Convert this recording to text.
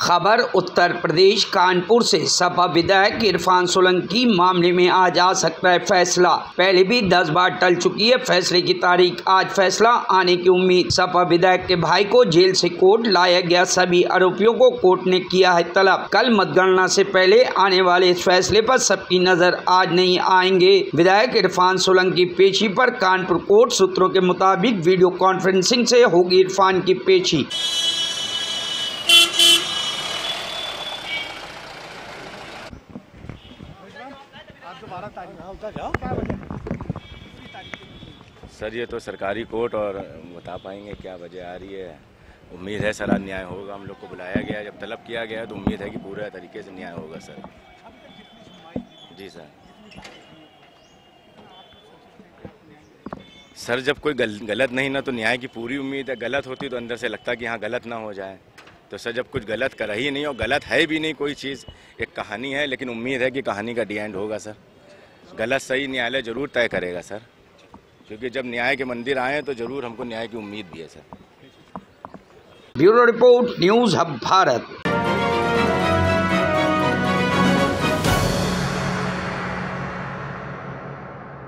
खबर उत्तर प्रदेश कानपुर से। सपा विधायक इरफान सोलंकी मामले में आज आ सकता है फैसला। पहले भी 10 बार टल चुकी है फैसले की तारीख, आज फैसला आने की उम्मीद। सपा विधायक के भाई को जेल से कोर्ट लाया गया, सभी आरोपियों को कोर्ट ने किया है तलब। कल मतगणना से पहले आने वाले इस फैसले पर सबकी नजर आज नहीं आएंगे। विधायक इरफान सोलंकी पेशी पर कानपुर कोर्ट सूत्रों के मुताबिक वीडियो कॉन्फ्रेंसिंग से होगी इरफान की पेशी। सर ये तो सरकारी कोर्ट और बता पाएंगे क्या वजह आ रही है। उम्मीद है सर आज न्याय होगा। हम लोग को बुलाया गया है, जब तलब किया गया है तो उम्मीद है कि पूरे तरीके से न्याय होगा सर। जी सर। सर जब कोई गलत नहीं ना तो न्याय की पूरी उम्मीद है। गलत होती तो अंदर से लगता कि हाँ गलत ना हो जाए। तो सर जब कुछ गलत करा ही नहीं और गलत है भी नहीं कोई चीज़, एक कहानी है, लेकिन उम्मीद है कि कहानी का डी एंड होगा सर। गलत सही न्यायालय जरूर तय करेगा सर, क्योंकि जब न्याय के मंदिर आए तो जरूर हमको न्याय की उम्मीद भी है sir. Bureau report, news hub Bharat.